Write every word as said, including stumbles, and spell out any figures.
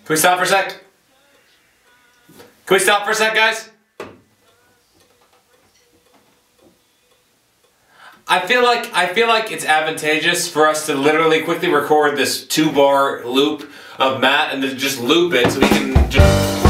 Can we stop for a sec? Can we stop for a sec, guys? I feel like I feel like it's advantageous for us to literally quickly record this two bar loop of Matt and then just loop it so we can just